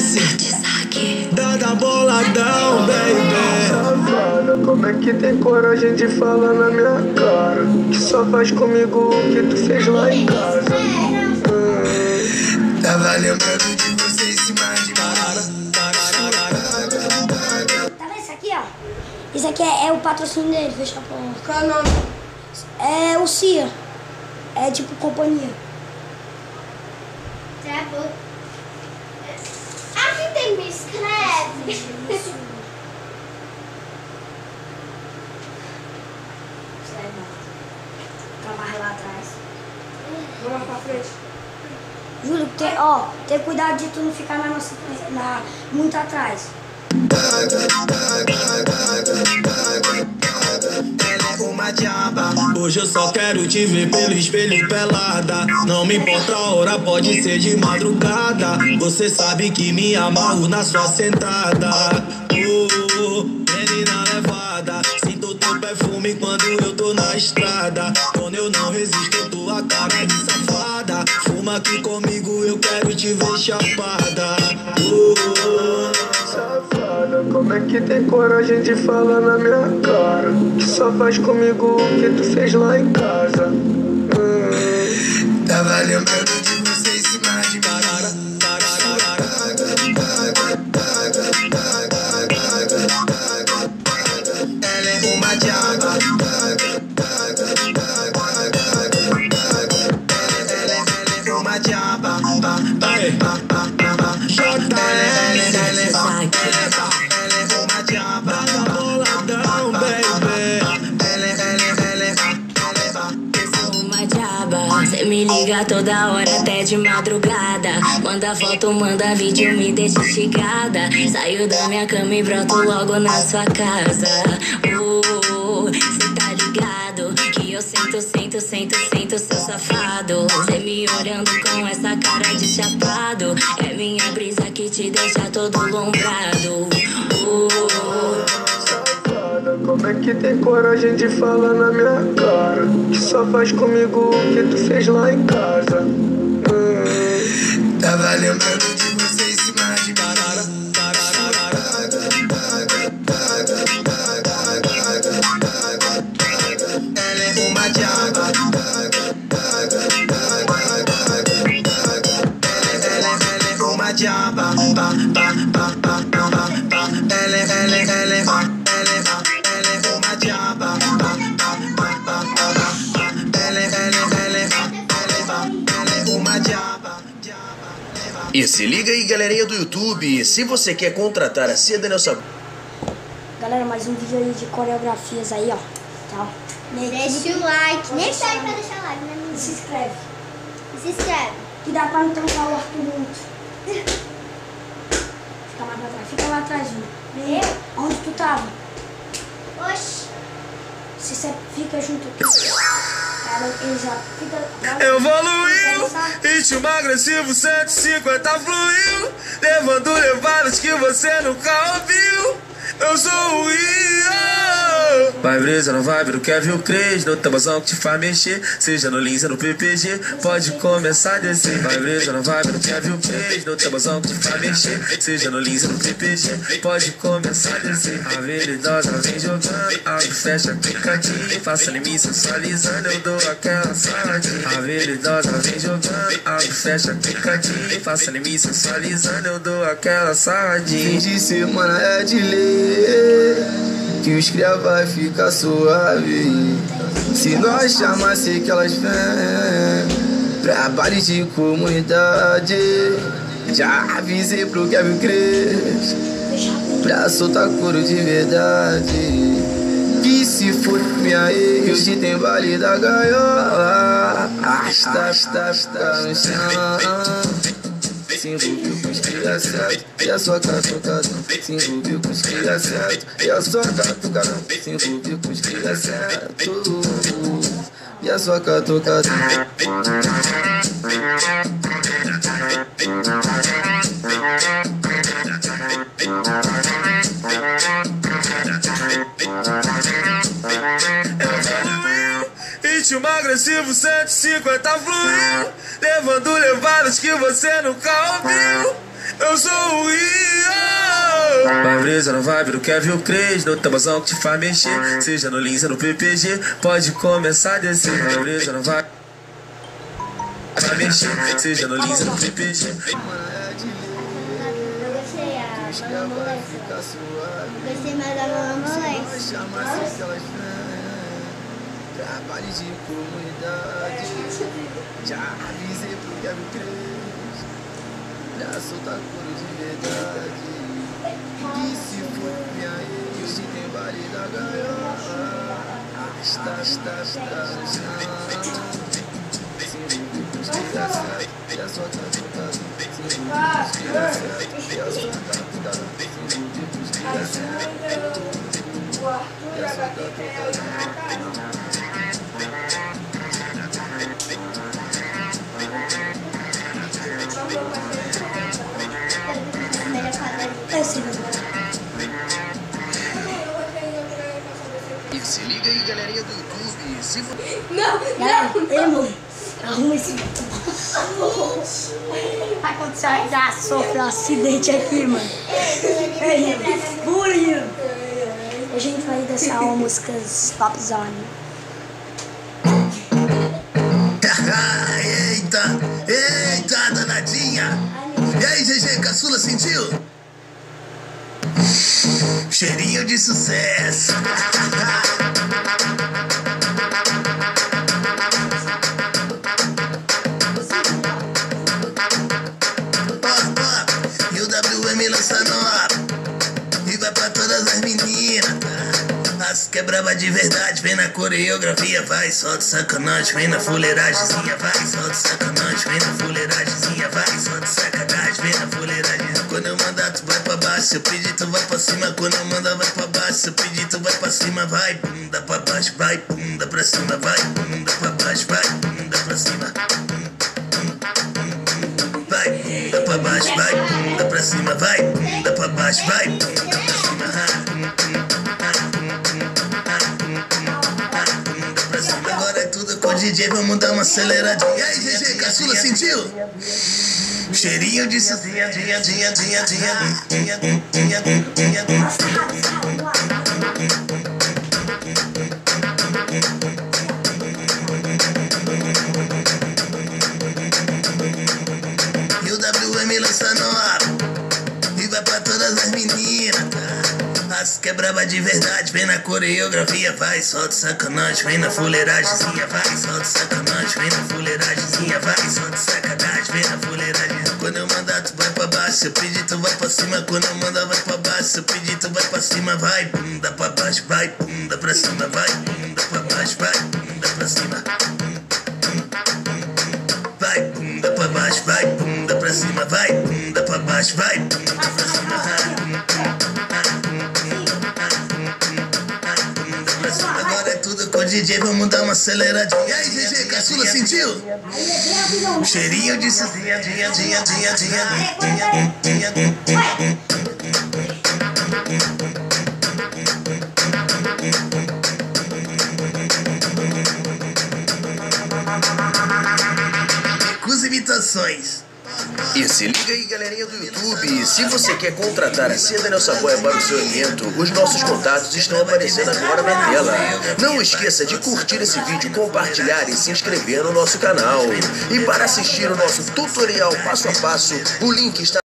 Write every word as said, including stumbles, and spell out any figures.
desce, dada boladão, baby. Safada, como é que tem coragem de falar na minha cara? Que só faz comigo o que tu fez lá em casa. hum. Tava lembrando de você em cima de parada. Tá vendo isso aqui, ó? Isso aqui é, é o patrocínio dele, fecha a porta. Qual é o nome? É o C I A. É tipo companhia. Travel. Aqui tem me escreve. Tá mais lá atrás. Vamos lá pra frente. Júlio, tem, ó, tem cuidado de tu não ficar na nossa na, muito atrás. Ela é uma diaba. Hoje eu só quero te ver pelo espelho pelada. Não me importa a hora, pode ser de madrugada. Você sabe que me amarro na sua sentada. Oh, menina levada, sinto teu perfume quando eu tô na estrada. Quando eu não resisto, tua cara de safada. Fuma aqui comigo, eu quero te ver chapada. Oh, Safada, como é que tem coragem de falar na minha cara? Que só faz comigo o que tu fez lá em casa. hum. tava lembrando de você em cima de parada. Ela é uma diaba. Ela é uma diaba. Jota, ela é uma diaba. Boladão, baby. Ela é uma diaba. Cê me liga toda hora até de madrugada. Manda foto, manda vídeo, me deixa instigada. Saio da minha cama e broto logo na sua casa. Oh, cê tá ligado que eu sento, sento, sento, sento seu safado. Cê me olhando com essa cara de chapado. É minha brisa que te deixa todo lombrado. Oh, Safada, como é que tem coragem de falar na minha cara? Que só faz comigo o que tu fez lá em casa. hum. tava lembrando de você em cima de parada. Ela é uma diaba. Ela é uma diaba. Ela é, ela é, ela é, ela é, ela é uma diaba. Ela é, ela é, ela é, ela é uma diaba. E se liga aí, galerinha do YouTube, se você quer contratar a Cia Daniel Sabor. Galera, mais um vídeo aí de coreografias aí, ó. Tá? Deixa o like. Nem sai pra deixar like, né, menino? E se inscreve. E se inscreve. Que dá pra não trancar o Arthur muito. Fica mais pra trás. Fica lá atrás, Júlio. Eu? Onde tu tava? Oxi. Se você fica junto aqui. Cara, ele já fica... Evoluiu, ritmo agressivo, cento e cinquenta fluiu, levando levadas que você nunca ouviu. Eu sou o Rio. Vai brisa, não vai, não quer ver o Cres. No tabazão que te faz mexer, seja no Lins ou no P P G, pode começar a descer. Vai brisa, não vai, não quer ver o Cres. No tabazão que te faz mexer, seja no Lins ou no P P G, pode começar a descer. A veridosa ela vem jogando, abre, fecha, clicadinho, faça em mim sensualizando, eu dou aquela saladinha. A veridosa ela vem jogando, abre, fecha, clicadinho, faça em mim sensualizando, eu dou aquela saladinha. Fim de semana é de lei, que os cria vai ficar suave. Se nós chamar, sei que elas vêm pra baile de comunidade. Já avisei pro Kevin Cres pra soltar couro de verdade. Que se for minha ex, hoje tem baile da gaiola. Asta, asta, asta no chão. Se envolveu com os cria certo e a sua catucada. Se envolveu com os cria certo e a sua catucada. Se envolveu com os cria certo e a sua catucada. Ritmo agressivo, cento e cinquenta fluiu, levando levadas que você nunca ouviu. Eu sou o Rio. brisa na vibe do Kevin Cres, no tabazão que te faz mexer. Seja no Lins ou no P P G, pode começar a descer. Vai brisa na vibe vai mexer. Seja no Lins ou no P P G. Eu gostei a Malamolência. Gostei mais da Malamolência. Trabalho de comunidade. Já avisei pro Kevin Cres pra soltar couro de verdade. E se for minha ex, hoje tem baile da gaiola. Está, está, está, está. Desgraçado, e a sua tá contada. Desgraçado, e a sua tá contada. Desgraçado, e a sua tá contada. E se liga aí, galerinha do YouTube. Se vo... Não, galera, ele arruma esse. Vai acontecer, já sofreu um acidente aqui, mano. Bullying. A gente vai dançar uma música Stop Zone. Eita, eita, danadinha. E aí, G G, caçula, sentiu? Cheirinho de sucesso. Ó, ó, e o W M lança nova e vai pra todas as meninas, tá? As que é braba de verdade, vem na coreografia, vai, solta sacanagem, vem na fuleiragemzinha, vai, solta sacanagem, vem na fuleiragemzinha, vai, solta sacanagem, vem na fuleiragem. Quando eu mandar, tu vai pra baixo, se eu pedir, tu vai pra cima. Quando eu mandar, vai pra baixo, se eu pedir, tu vai pra cima, vai, bunda pra baixo, vai, bunda pra cima, vai, bunda pra baixo, vai, bunda pra cima. Vai, bunda pra baixo, vai, bunda pra cima, vai, bunda pra baixo, vai, bunda pra cima. Agora é tudo com o D J, vamos dar uma aceleradinha. E aí, G G, caçula, sentiu? Cheirinho de sucinha, dinha, dinha, dinha, dinha, dinha, dinha, dinha, e o W M lança nova e vai pra todas as meninas, tá? As que é braba de verdade, vem na coreografia, vai, solta sacanagem, vem na fuleiragemzinha, vai, solta sacanagem, vem na fuleiragemzinha, vai, solta sacanagem, vem na fuleiragem. Quando eu mandar, tu vai pra baixo, se eu pedir, tu vai pra cima. Quando eu mandar, vai pra baixo, se eu pedir, tu vai pra cima, vai, bunda pra baixo, vai, bunda pra cima, vai, bunda pra baixo, vai, bunda pra cima. Vai, bunda pra baixo, vai, bunda pra cima, vai, bunda pra baixo, vai, bunda pra cima. Agora é tudo com o D J, vamos dar uma aceleradinha. E aí, G G, caçula, sentiu? Cheirinho de sucinha, dinha, dinha, dinha, dinha, dinha, dinha, dinha. Recuse imitações. E se liga aí, galerinha do YouTube, se você quer contratar a Cia Daniel Saboia para o seu evento, os nossos contatos estão aparecendo agora na tela. Não esqueça de curtir esse vídeo, compartilhar e se inscrever no nosso canal. E para assistir o nosso tutorial passo a passo, o link está